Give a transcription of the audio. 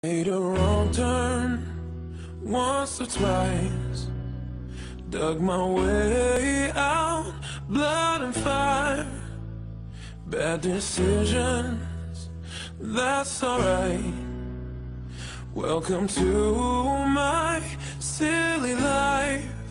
Made a wrong turn once or twice, dug my way out, blood and fire. Bad decisions, that's alright. Welcome to my silly life.